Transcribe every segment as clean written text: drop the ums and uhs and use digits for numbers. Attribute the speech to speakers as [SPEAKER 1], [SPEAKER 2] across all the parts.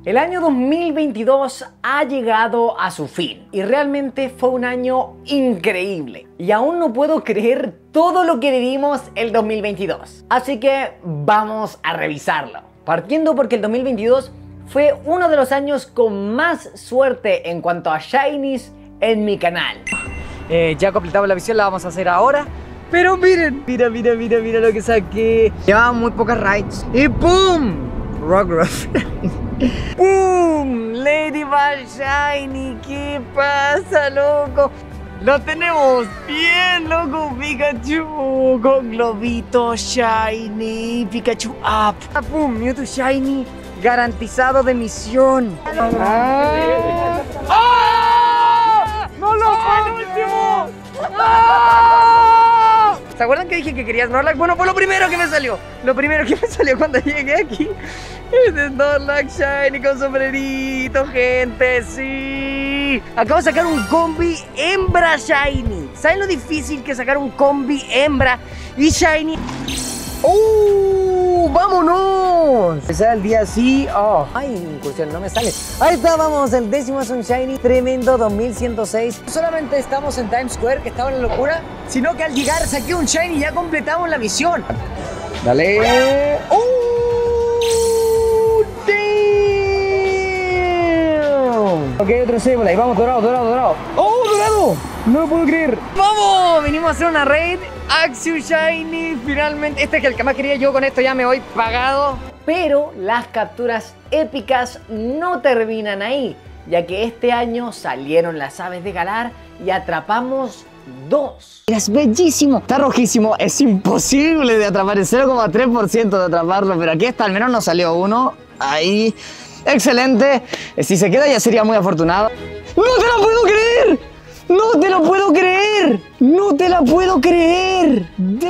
[SPEAKER 1] El año 2022 ha llegado a su fin y realmente fue un año increíble. Y aún no puedo creer todo lo que vivimos el 2022. Así que vamos a revisarlo. Partiendo porque el 2022 fue uno de los años con más suerte en cuanto a shinies en mi canal. Ya completamos la misión, la vamos a hacer ahora. Pero miren, mira lo que saqué. Llevaba muy pocas raids y ¡pum! Rockruff. ¡Pum! Ladybug Shiny. ¿Qué pasa, loco? Lo tenemos bien, loco. Pikachu con globito Shiny. Pikachu up. ¡Pum! Mewtwo Shiny. Garantizado de misión. ¡Ah! ¡No lo fue el último! ¡Ah! ¿Se acuerdan que dije que quería Snorlax? Bueno, fue lo primero que me salió. Lo primero que me salió cuando llegué aquí es Snorlax Shiny con sombrerito, gente. ¡Sí! Acabo de sacar un combi hembra Shiny. ¿Saben lo difícil que es sacar un combi hembra y Shiny? ¡Vámonos! Empezar el día así. ¡Oh! ¡Ay, incursión! No me sale. Ahí está, vamos. El 10º es un Shiny tremendo 2106. No solamente estamos en Times Square, que estaba en la locura, sino que al llegar saqué un Shiny y ya completamos la misión. Dale. ¡Damn! Ok, otro Sableye. Ahí vamos, dorado. ¡Oh, dorado! No lo puedo creer. ¡Vamos! Venimos a hacer una raid. Axew Shiny, finalmente. Este es el que más quería yo, con esto ya me voy pagado. Pero las capturas épicas no terminan ahí, ya que este año salieron las aves de Galar y atrapamos 2. Es bellísimo, está rojísimo, es imposible de atrapar, el 0,3% de atraparlo, pero aquí está, al menos nos salió uno. Ahí, excelente. Si se queda ya sería muy afortunado. ¡No te la puedo creer! ¡No te lo puedo creer! ¡No te la puedo creer!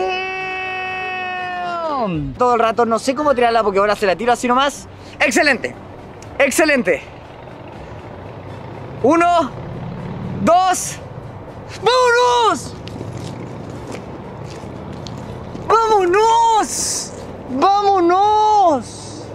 [SPEAKER 1] ¡Damn! Todo el rato no sé cómo tirar la Pokébola, se la tiro así nomás. ¡Excelente! ¡Excelente! 1, 2... ¡vámonos! ¡Vámonos! ¡Vámonos!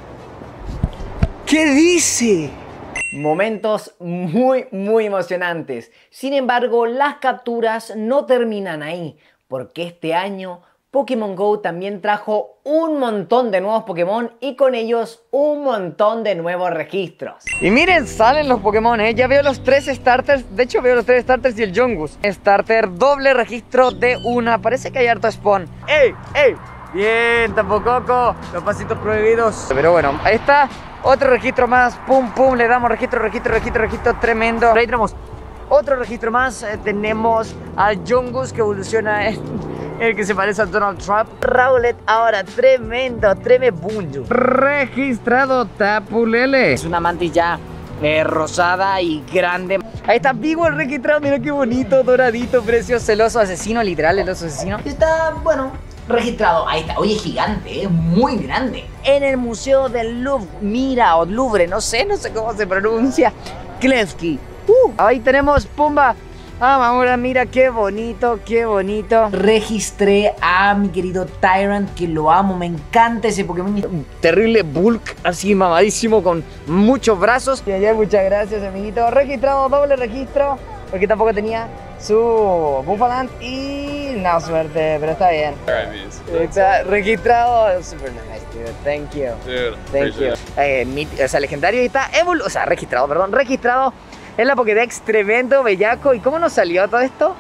[SPEAKER 1] ¿Qué dice? Momentos muy emocionantes. Sin embargo, las capturas no terminan ahí, porque este año Pokémon GO también trajo un montón de nuevos Pokémon y con ellos un montón de nuevos registros. Y miren, salen los Pokémon, ya veo los 3 starters. De hecho veo los 3 starters y el Yungoos. Starter, doble registro de una. Parece que hay harto spawn. ¡Ey! Bien, Tampococo. Los pasitos prohibidos. Pero bueno, ahí está. Otro registro más, pum, le damos registro, tremendo. Ahí tenemos otro registro más, tenemos al Yungoos que evoluciona en el que se parece a Donald Trump. Rowlet ahora, tremendo bunyo. Registrado Tapu Lele. Es una mantilla rosada y grande. Ahí está Beagle registrado, mira qué bonito, doradito, precioso, celoso asesino, literal, el oso asesino. Está, bueno, registrado, ahí está, oye, gigante, muy grande. En el Museo del Louvre, mira, o Louvre, no sé cómo se pronuncia. Klefki. Ahí tenemos Pumba. Mamura, mira qué bonito, Registré a mi querido Tyrant, que lo amo, me encanta ese Pokémon. Un terrible bulk, así mamadísimo, con muchos brazos. Y allá, muchas gracias, amiguito. Registrado, doble registro, porque tampoco tenía su Buffalant y no suerte, pero está bien. Está registrado, super nice, dude. Thank you.
[SPEAKER 2] Dude,
[SPEAKER 1] Thank you. O sea, legendario, y está registrado en la Pokédex, tremendo, bellaco. ¿Y cómo nos salió todo esto?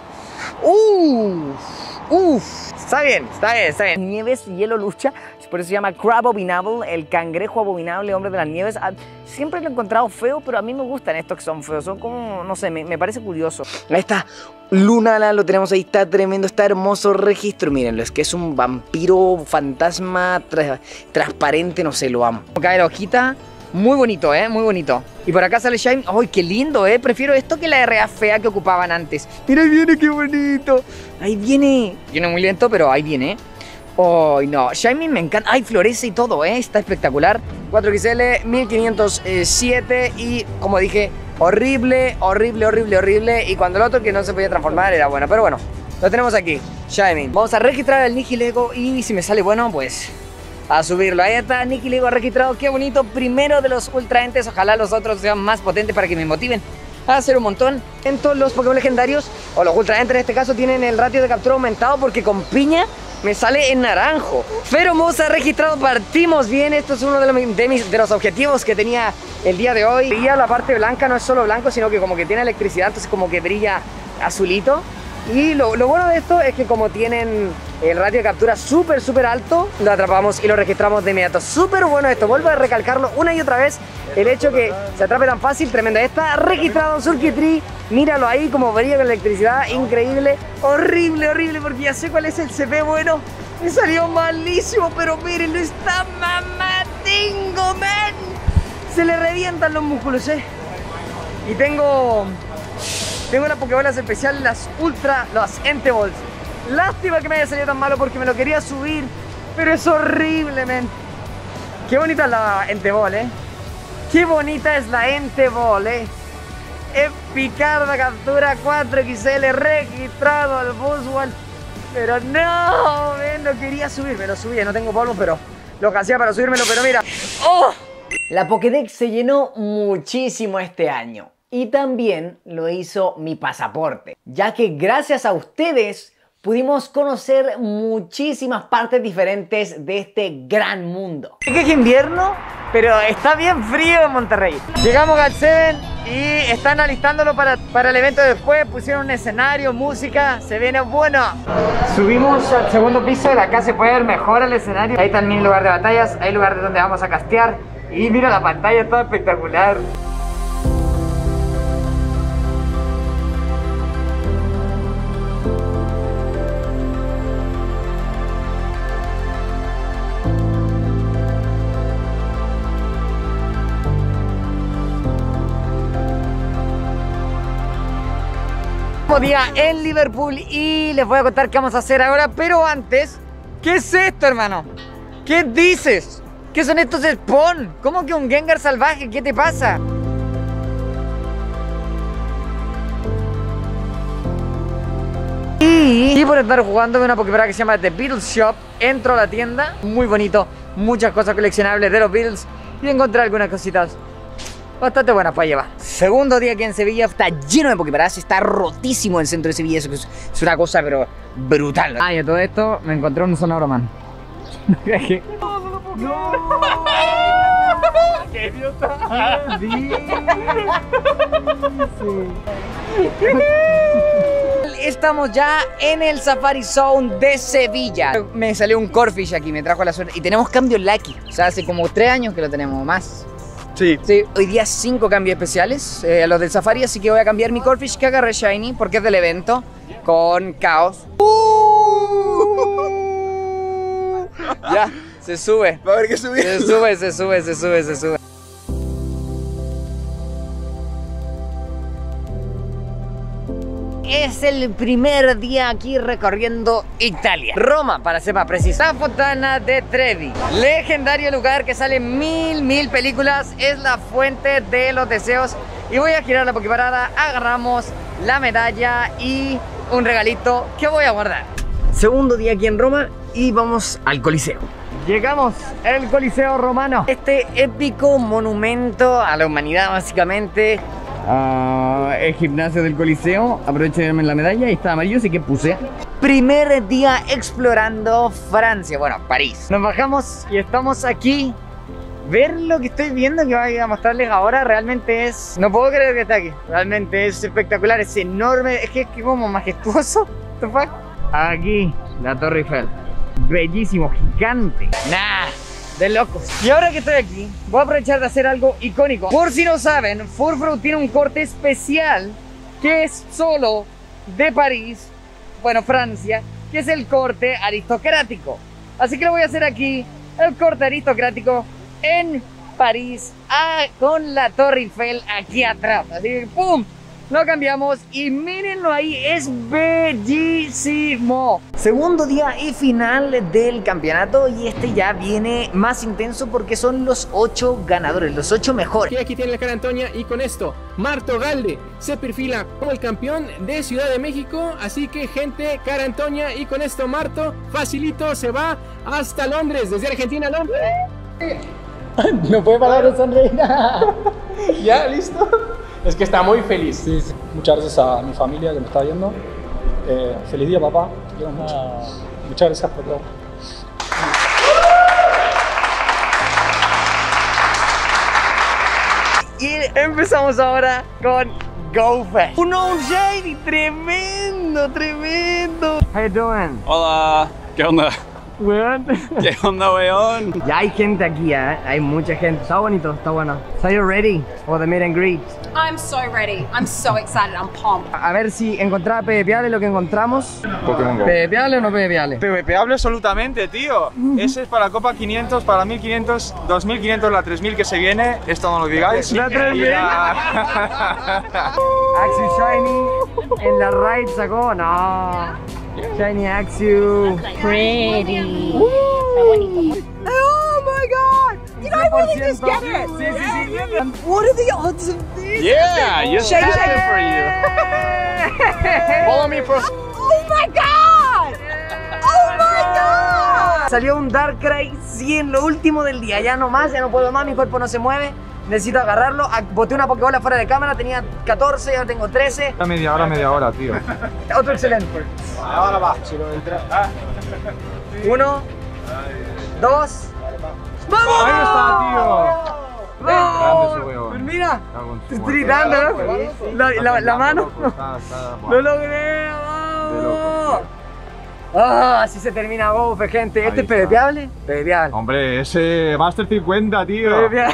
[SPEAKER 1] Está bien. Nieves y hielo lucha, por eso se llama Crab Abominable, el cangrejo abominable, hombre de las nieves. Siempre lo he encontrado feo, pero a mí me gustan estos que son feos, son como, no sé, me parece curioso. Ahí está, Lunala, lo tenemos ahí, está tremendo, está hermoso registro, mírenlo, es que es un vampiro fantasma transparente, no sé, lo amo. Cae la hojita. Muy bonito, muy bonito. Y por acá sale Shine. ¡Ay, qué lindo, Prefiero esto que la RA fea que ocupaban antes. Mira, ahí viene, qué bonito. Ahí viene. Viene muy lento, pero ahí viene. ¡Ay, no! Shiny me encanta. ¡Ay, florece y todo, Está espectacular. 4XL, 1507. Y, como dije, horrible. Y cuando el otro que no se podía transformar era bueno. Pero bueno, lo tenemos aquí. Shiny. Vamos a registrar el Nihilego. Y si me sale bueno, pues
[SPEAKER 2] a subirlo. Ahí está Nicky Lego registrado, qué bonito, primero de los ultra entes, ojalá los otros sean más potentes para que me motiven a hacer un montón. En todos los Pokémon legendarios, o los ultra entes en este caso, tienen el ratio de captura aumentado porque con piña me sale en naranjo. Feromosa registrado, partimos bien. Esto es uno de los objetivos que tenía el día de hoy. Y la parte blanca no es solo blanco, sino que como que tiene electricidad, entonces como que brilla azulito. Y lo bueno de esto es que como tienen el ratio de captura súper alto, lo atrapamos y lo registramos de inmediato. Súper bueno esto, vuelvo a recalcarlo una y otra vez. El hecho que se atrape tan fácil, tremendo. Está registrado Surkitri, míralo ahí como brilla con electricidad, increíble. Horrible, porque ya sé cuál es el CP bueno. Me salió malísimo, pero mírenlo, está mamadingo, man. Se le revientan los músculos, Y tengo las Pokébolas especiales, las Ultra, las Enteballs. Lástima que me haya salido tan malo porque me lo quería subir, pero es horrible, men. Qué bonita es la Enteball, Qué bonita es la Enteball, Es picarda, captura 4XL, registrado al Buzzwole. Pero no, men, lo quería subir, me lo subí, no tengo polvo, pero lo que hacía para subírmelo, pero mira. ¡Oh!
[SPEAKER 1] La Pokédex se llenó muchísimo este año. Y también lo hizo mi pasaporte, ya que gracias a ustedes pudimos conocer muchísimas partes diferentes de este gran mundo.
[SPEAKER 2] Es que es invierno, pero está bien frío en Monterrey. Llegamos al 7 y están alistándolo para el evento de después. Pusieron un escenario, música, se viene bueno. Subimos al segundo piso, de acá se puede ver mejor el escenario. Ahí también el lugar de batallas, ahí el lugar de donde vamos a castear. Y mira la pantalla, está espectacular. Día en Liverpool y les voy a contar qué vamos a hacer ahora, pero antes, ¿qué es esto, hermano? ¿Qué dices? ¿Qué son estos Spawn? ¿Cómo que un Gengar salvaje? ¿Qué te pasa? Y por estar jugando de una Pokémon que se llama The Beatles Shop, entro a la tienda, muy bonito, muchas cosas coleccionables de los Beatles y encontré algunas cositas bastante buenas para llevar. Segundo día aquí en Sevilla, está lleno de Poképaras, está rotísimo el centro de Sevilla, eso es una cosa pero brutal. Ah, y a todo esto me encontré un Sonoroman. ¡No! ¡Qué idiota! Estamos ya en el Safari Zone de Sevilla. Me salió un Corphish aquí, me trajo la suerte. Y tenemos cambio Lucky, o sea, hace como 3 años que lo tenemos más. Sí. Hoy día 5 cambios especiales a los del Safari, así que voy a cambiar mi Corphish que agarré Shiny porque es del evento con Caos. Ya, se sube.
[SPEAKER 3] Va a haber que subir.
[SPEAKER 2] Se sube. Es el primer día aquí recorriendo Italia. Roma, para ser más preciso. La Fontana de Trevi. Legendario lugar que sale mil películas. Es la fuente de los deseos. Y voy a girar la Poképarada. Agarramos la medalla y un regalito que voy a guardar. Segundo día aquí en Roma y vamos al Coliseo. Llegamos al Coliseo romano. Este épico monumento a la humanidad básicamente. El gimnasio del Coliseo. Aproveché de verme la medalla y está amarillo, así que puse. Primer día explorando Francia, bueno, París. Nos bajamos y estamos aquí. Ver lo que estoy viendo que voy a mostrarles ahora realmente es... No puedo creer que está aquí. Realmente es espectacular, es enorme. Es que como majestuoso. What the fuck? Aquí, la Torre Eiffel. Bellísimo, gigante. Nah, de locos. Y ahora que estoy aquí, voy a aprovechar de hacer algo icónico. Por si no saben, Furfru tiene un corte especial que es solo de París, bueno, Francia, que es el corte aristocrático. Así que lo voy a hacer aquí, el corte aristocrático en París, con la Torre Eiffel aquí atrás. Así que ¡pum! Lo cambiamos y mírenlo ahí, es bellísimo. Segundo día y final del campeonato y este ya viene más intenso porque son los 8 ganadores, los 8 mejores.
[SPEAKER 3] Y aquí tiene la cara Antonia y con esto Marto Galde se perfila como el campeón de Ciudad de México. Así que gente, cara Antonia, y con esto Marto facilito se va hasta Londres, desde Argentina a Londres.
[SPEAKER 2] No puede parar de sonreír.
[SPEAKER 3] Ya, listo. Es que está muy feliz.
[SPEAKER 4] Sí, sí. Muchas gracias a mi familia que me está viendo. Feliz día, papá. Te quiero mucho. Muchas gracias por todo.
[SPEAKER 2] Y empezamos ahora con GoFest. Un Shiny tremendo, tremendo. How you doing?
[SPEAKER 5] Hola, ¿qué onda?
[SPEAKER 2] Weón.
[SPEAKER 5] ¿Qué onda, weón?
[SPEAKER 2] Ya hay gente aquí, hay mucha gente. Está bonito, está bueno. So you ready for the meet and greet?
[SPEAKER 6] I'm so ready. I'm so excited. I'm pumped.
[SPEAKER 2] A ver si encontraba PvPable lo que encontramos.
[SPEAKER 7] Pokémon Go.
[SPEAKER 2] ¿PvPable o no PvPable?
[SPEAKER 7] PvPable absolutamente, tío. Ese es para la Copa 500, para 1500, 2500, la 3000 que se viene. Esto no lo digáis.
[SPEAKER 2] La 3000. Axew Shiny en la raid sacó. No. Shiny Axew.
[SPEAKER 6] Pretty.
[SPEAKER 2] Oh my god.
[SPEAKER 6] Did I really just get it?
[SPEAKER 2] Sí, sí, sí.
[SPEAKER 6] What are the odds of this?
[SPEAKER 5] Yeah, you
[SPEAKER 6] Shiny
[SPEAKER 5] said
[SPEAKER 6] Shiny.
[SPEAKER 5] it for you. Follow me for...
[SPEAKER 6] Oh my god! Oh my god!
[SPEAKER 2] Salió un Darkrai 100, lo último del día. Ya no más, ya no puedo más, mi cuerpo no se mueve. Necesito agarrarlo. Boté una Pokébola fuera de cámara, tenía 14, ahora tengo 13.
[SPEAKER 7] Media hora, tío.
[SPEAKER 2] Otro excelente.
[SPEAKER 7] Ahora va.
[SPEAKER 2] 1, 2. ¡Vamos!
[SPEAKER 7] Ahí está, tío.
[SPEAKER 2] ¡Vamos!
[SPEAKER 7] Grande ese weón.
[SPEAKER 2] Pues mira,
[SPEAKER 7] Cago en su
[SPEAKER 2] te estoy
[SPEAKER 7] muerte.
[SPEAKER 2] gritando, ¿no? La mano.
[SPEAKER 7] Está,
[SPEAKER 2] ¡Lo logré! ¡Vamos! ¡Ah! Así se termina GoFest, gente. ¿Este es PvPable? PvPable.
[SPEAKER 7] Hombre, ese Master 50, tío.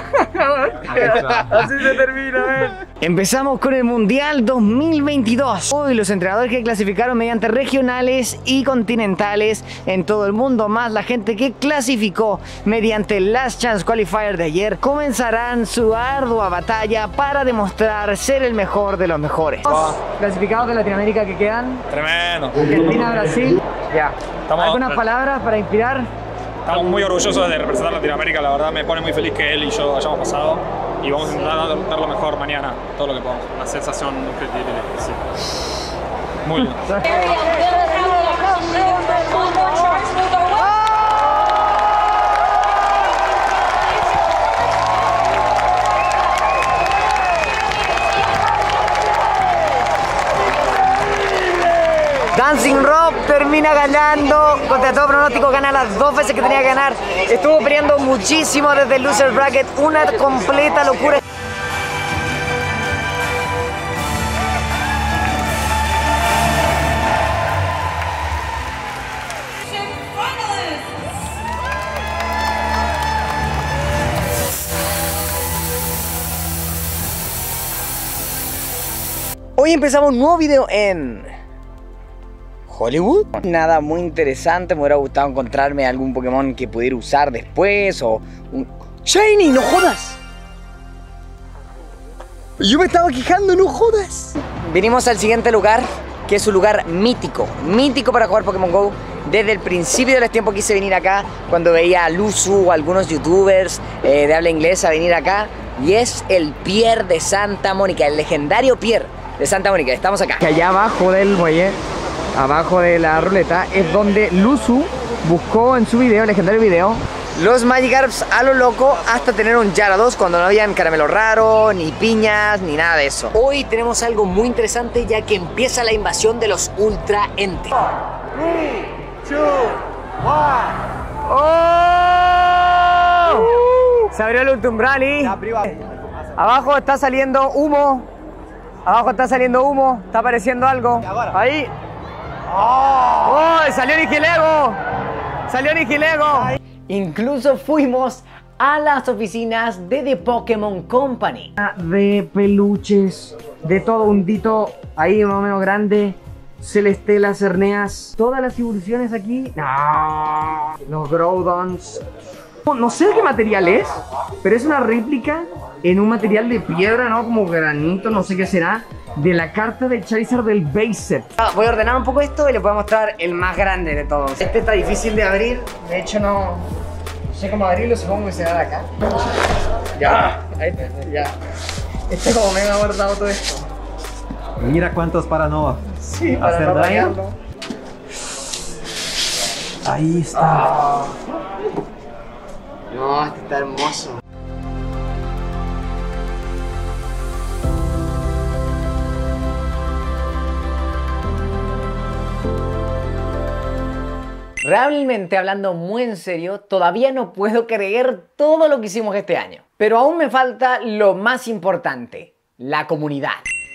[SPEAKER 2] Así se termina, Empezamos con el Mundial 2022. Hoy los entrenadores que clasificaron mediante regionales y continentales en todo el mundo, más la gente que clasificó mediante el Last Chance Qualifier de ayer, comenzarán su ardua batalla para demostrar ser el mejor de los mejores. Los clasificados de Latinoamérica que quedan:
[SPEAKER 5] Tremendo.
[SPEAKER 2] Argentina, Brasil. Ya. ¿Algunas palabras para inspirar?
[SPEAKER 8] Estamos muy orgullosos de representar Latinoamérica, la verdad me pone muy feliz que él y yo hayamos pasado y vamos a intentar dar lo mejor mañana, todo lo que podamos. Una sensación increíble, sí. Muy bien.
[SPEAKER 2] Dancing Rob termina ganando, contra todo pronóstico gana las 2 veces que tenía que ganar. Estuvo peleando muchísimo desde el loser bracket, una completa locura. Hoy empezamos un nuevo video en Hollywood. Nada muy interesante, me hubiera gustado encontrarme algún Pokémon que pudiera usar después o un... ¡Shiny! ¡No jodas! Yo me estaba quejando, no jodas. Vinimos al siguiente lugar, que es un lugar mítico, mítico para jugar Pokémon GO. Desde el principio de los tiempos quise venir acá, cuando veía a Luzu o algunos youtubers de habla inglesa venir acá, y es el Pier de Santa Mónica, el legendario Pier de Santa Mónica. Estamos acá. Allá abajo del muelle, abajo de la ruleta, es donde Luzu buscó en su video, legendario video, los Magikarps a lo loco hasta tener un Gyarados cuando no habían caramelo raro, ni piñas, ni nada de eso. Hoy tenemos algo muy interesante ya que empieza la invasión de los Ultra Entei. 3, 2, 1. ¡Oh! Se abrió el Ultumbral y... abajo está saliendo humo. Abajo está saliendo humo. Está apareciendo algo. Ahí. ¡Oh! ¡Salió Nihilego! ¡Salió Nihilego! Incluso fuimos a las oficinas de The Pokémon Company. De peluches, de todo un dito ahí más o menos grande. Celestelas, Cerneas, todas las evoluciones aquí. ¡No! Los Groudons. No sé de qué material es, pero es una réplica en un material de piedra, ¿no? Como granito, no sé qué será, de la carta de Charizard del base set. Voy a ordenar un poco esto y les voy a mostrar el más grande de todos. Este está difícil de abrir, de hecho no sé cómo abrirlo, supongo que será de acá. Ya, ahí está, ya. Este como me ha guardado todo esto.
[SPEAKER 9] Mira cuántos para no
[SPEAKER 2] Sí, para
[SPEAKER 9] hacer
[SPEAKER 2] no
[SPEAKER 9] daño.
[SPEAKER 2] rayarlo.
[SPEAKER 9] Ahí está.
[SPEAKER 2] No, este está hermoso.
[SPEAKER 1] Realmente, hablando muy en serio, todavía no puedo creer todo lo que hicimos este año. Pero aún me falta lo más importante, la comunidad.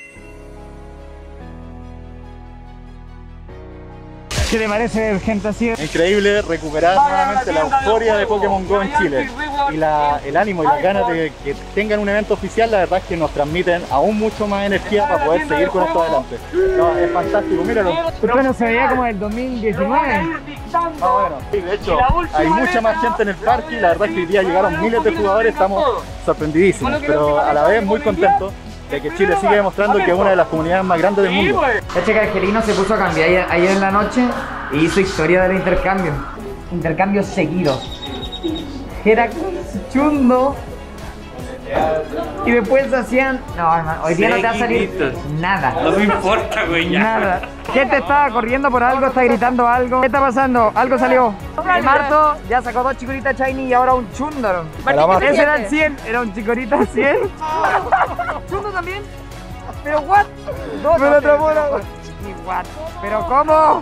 [SPEAKER 2] ¿Qué te parece ver gente así?
[SPEAKER 10] Increíble recuperar nuevamente la euforia de Pokémon GO en Chile y el ánimo y las ganas de que tengan un evento oficial, la verdad es que nos transmiten aún mucho más energía para poder seguir con esto adelante. No, es fantástico, míralo.
[SPEAKER 2] Bueno, se veía como el 2019.
[SPEAKER 10] Bueno, sí, de hecho hay mucha más gente en el parque y la verdad es que hoy día llegaron miles de jugadores, estamos sorprendidísimos, pero a la vez muy contentos de que Chile sigue demostrando que es una de las comunidades más grandes del mundo.
[SPEAKER 2] Este que Angelino se puso a cambiar ayer en la noche y hizo historia del intercambio. Intercambios seguidos. Heracles, Chundo. Y después hacían... No, hermano, hoy día no te va a salir nada.
[SPEAKER 8] No me importa, güey, ya.
[SPEAKER 2] Nada. Gente estaba corriendo por algo, está gritando algo. ¿Qué está pasando? Algo salió. El Marto ya sacó 2 chicorritas shiny y ahora un Chundo. Ese era el 100, era un chicorita 100. ¿Chundo también? ¿Pero what? No, pero otra bola. What? ¿Pero cómo?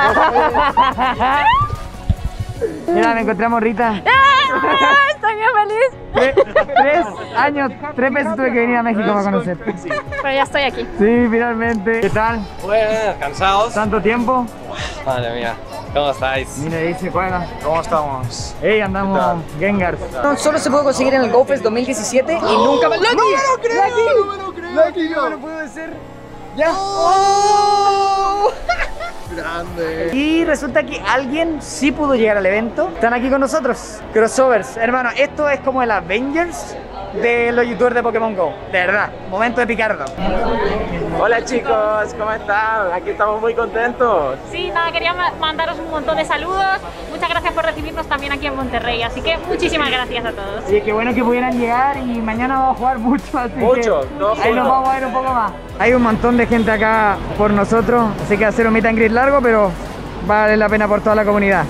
[SPEAKER 2] Mira, me encontré a Morrita.
[SPEAKER 6] Estoy bien feliz.
[SPEAKER 2] 3 años, 3 veces tuve que venir a México para conocer.
[SPEAKER 6] Pero ya estoy aquí.
[SPEAKER 2] Sí, finalmente. ¿Qué tal?
[SPEAKER 8] Bueno, cansados.
[SPEAKER 2] ¿Tanto tiempo?
[SPEAKER 8] Madre mía, ¿cómo estáis?
[SPEAKER 2] Mira, dice Cueva.
[SPEAKER 7] ¿Cómo estamos?
[SPEAKER 2] Ey, andamos Gengars. No, solo se pudo conseguir en el GoFest 2017 y nunca más. ¡Lucky!
[SPEAKER 7] ¡No me lo creo!
[SPEAKER 2] ¡Lucky!
[SPEAKER 7] ¡No me lo creo,
[SPEAKER 2] ¡Lucky!
[SPEAKER 7] tío!
[SPEAKER 2] No lo puedo decir. ¡Ya! ¡Oh!
[SPEAKER 7] Grande.
[SPEAKER 2] Y resulta que alguien sí pudo llegar al evento. Están aquí con nosotros. Crossovers. Hermano, esto es como el Avengers de los youtubers de Pokémon GO. De verdad, momento de picardo.
[SPEAKER 8] Hola chicos, ¿cómo están? Aquí estamos muy contentos.
[SPEAKER 6] Sí, nada, quería mandaros un montón de saludos. Muchas gracias por recibirnos también aquí en Monterrey. Así que muchísimas gracias a todos.
[SPEAKER 2] Sí, qué bueno que pudieran llegar y mañana vamos a jugar mucho. Así
[SPEAKER 8] Mucho,
[SPEAKER 2] que ahí nos vamos a ver un poco más. Hay un montón de gente acá por nosotros, así que hacer un meet and greet largo, pero vale la pena por toda la comunidad.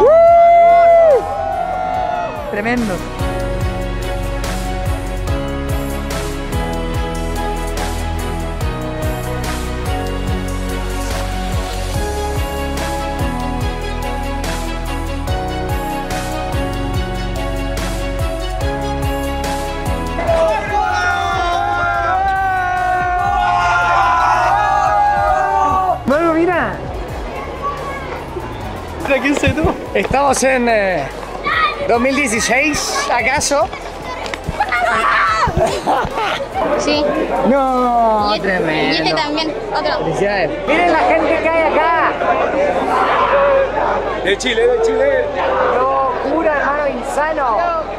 [SPEAKER 2] Tremendo. Bueno, mira.
[SPEAKER 8] ¿Quién soy tú?
[SPEAKER 2] Estamos en 2016, ¿acaso?
[SPEAKER 6] Sí.
[SPEAKER 2] No,
[SPEAKER 6] Y
[SPEAKER 2] tremendo.
[SPEAKER 6] este también, otro.
[SPEAKER 2] Felicidades. Miren la gente que hay acá.
[SPEAKER 8] De Chile, de Chile.
[SPEAKER 2] Locura, hermano, insano.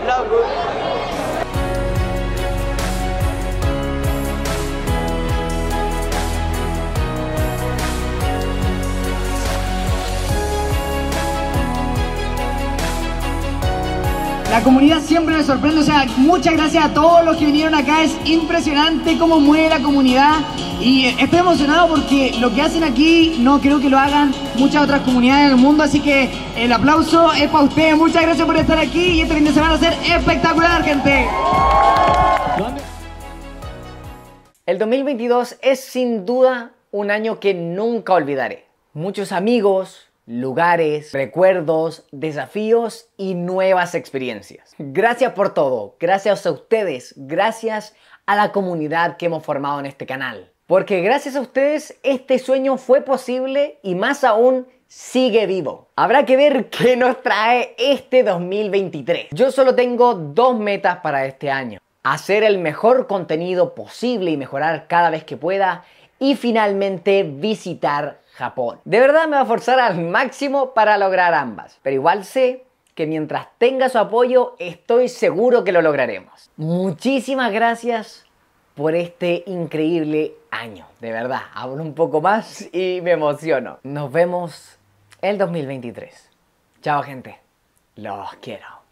[SPEAKER 2] La comunidad siempre me sorprende, o sea, muchas gracias a todos los que vinieron acá, es impresionante cómo mueve la comunidad y estoy emocionado porque lo que hacen aquí no creo que lo hagan muchas otras comunidades del mundo, así que el aplauso es para ustedes, muchas gracias por estar aquí y este fin de semana va a ser espectacular, gente.
[SPEAKER 1] El 2022 es sin duda un año que nunca olvidaré. Muchos amigos, lugares, recuerdos, desafíos y nuevas experiencias. Gracias por todo, gracias a ustedes, gracias a la comunidad que hemos formado en este canal. Porque gracias a ustedes este sueño fue posible y más aún sigue vivo. Habrá que ver qué nos trae este 2023. Yo solo tengo 2 metas para este año. Hacer el mejor contenido posible y mejorar cada vez que pueda. Y finalmente visitar Japón. De verdad me va a forzar al máximo para lograr ambas. Pero igual sé que mientras tenga su apoyo, estoy seguro que lo lograremos. Muchísimas gracias por este increíble año. De verdad, hablo un poco más y me emociono. Nos vemos el 2023. Chao, gente. Los quiero.